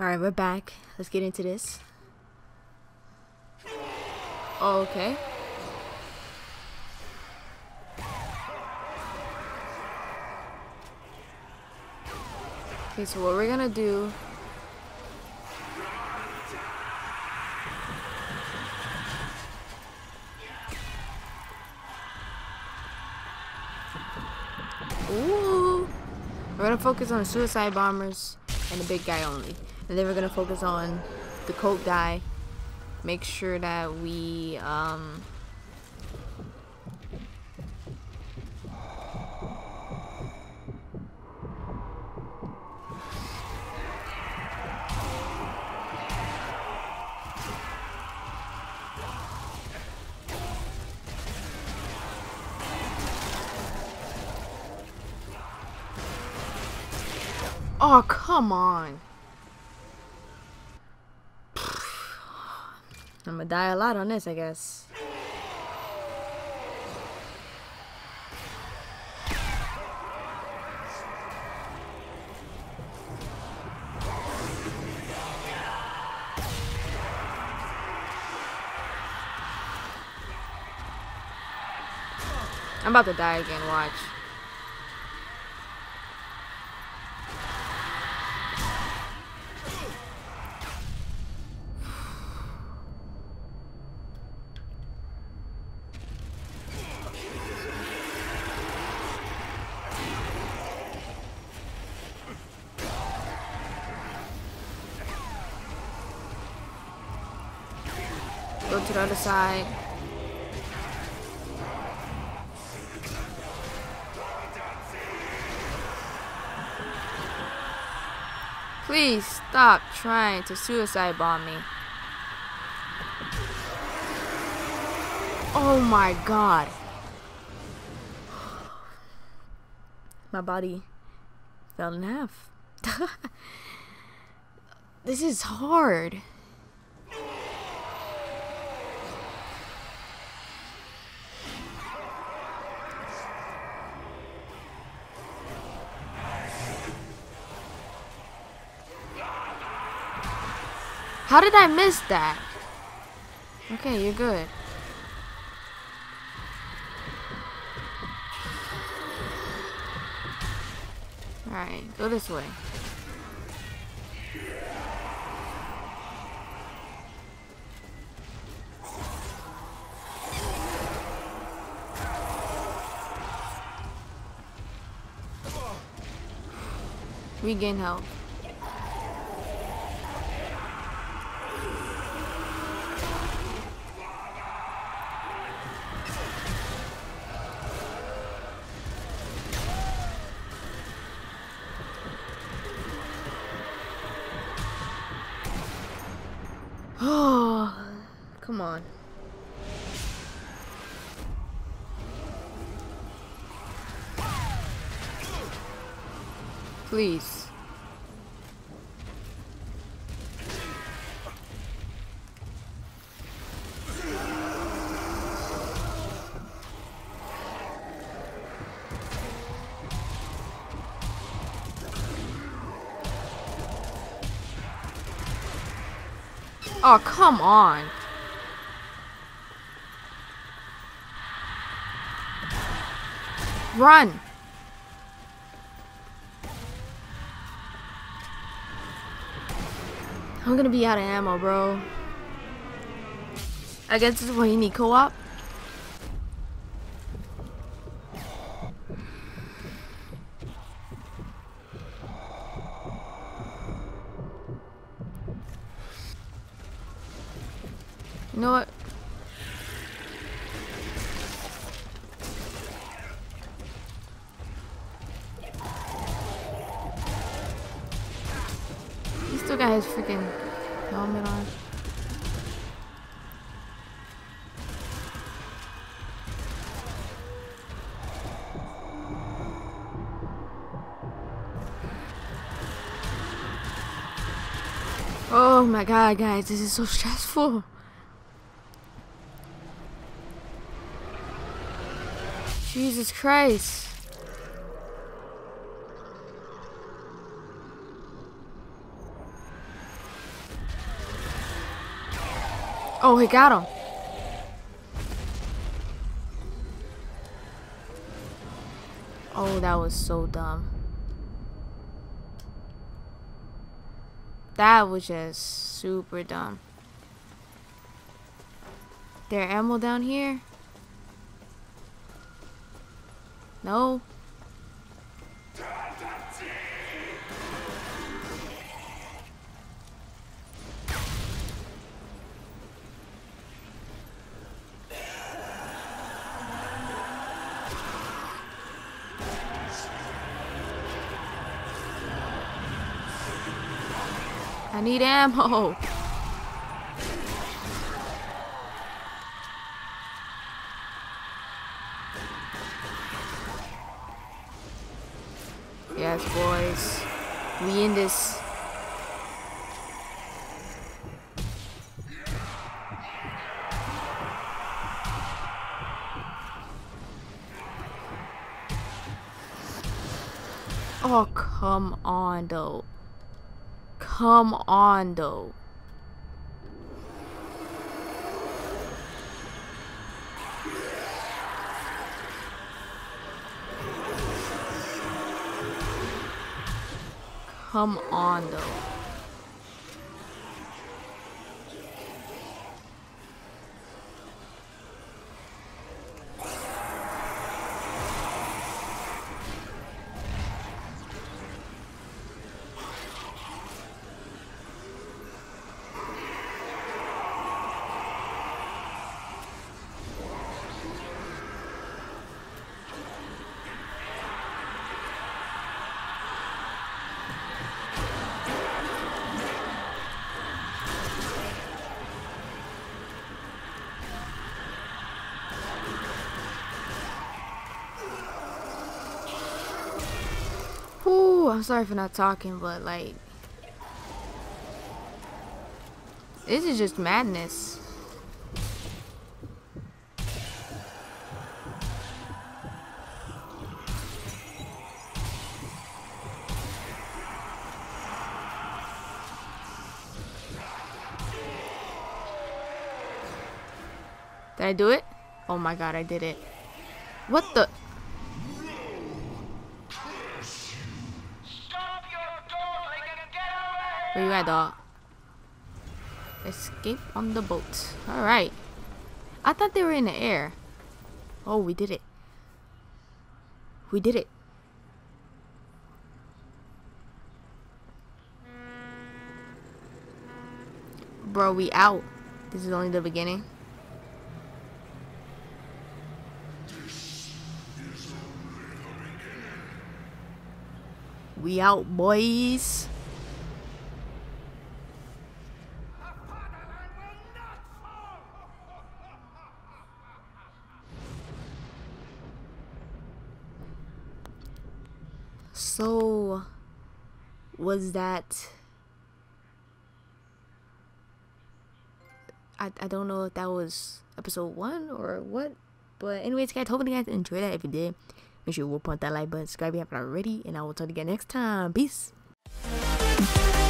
Alright, we're back. Let's get into this. Oh, okay. Okay, so what we're gonna do... Ooh! We're gonna focus on the suicide bombers and the big guy only. And then we're gonna focus on the coke guy. Make sure that we, oh, come on. I'm gonna die a lot on this, I guess. I'm about to die again, watch. Go to the other side. Please stop trying to suicide bomb me. Oh my god. My body fell in half. This is hard. How did I miss that? Okay, you're good. Alright, go this way. Regain health. Oh, come on. Please. Oh, come on. Run. I'm gonna be out of ammo, bro. I guess this is why you need co-op. You know what? He still got his freaking helmet on. Oh my god, guys, this is so stressful. Jesus Christ. Oh, he got him. Oh, that was so dumb. That was just super dumb. There ammo down here? No. I need ammo. Yes, boys. We in this. Oh, come on, though. Come on, though. Come on, though. Ooh, I'm sorry for not talking, but like, this is just madness. Did I do it? Oh my god, I did it. What the? Where you at, dog? Escape on the boat. Alright. I thought they were in the air. Oh, we did it. We did it. Bro, we out. This is only the beginning. We out, boys. So, was that... I don't know if that was episode 1 or what. But anyways, guys, hoping you guys enjoyed that. If you did, make sure you will punch that like button, subscribe if you haven't already, and I will talk to you guys next time. Peace.